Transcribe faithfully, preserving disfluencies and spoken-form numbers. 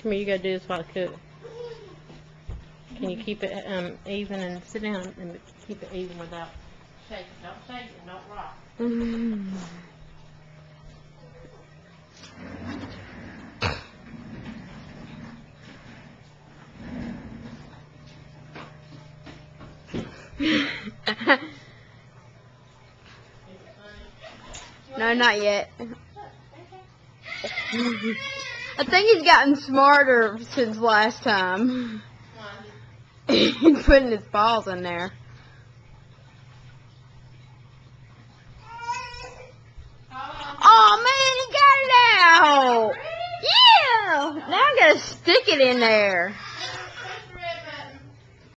Come here, you gotta do this while I cook. Can you keep it um, even and sit down and keep it even without shaking? Don't shake it, don't rock. Mm. No, not yet. I think he's gotten smarter since last time. He's putting his balls in there. Oh man, he got it out! Yeah! Now I gotta stick it in there.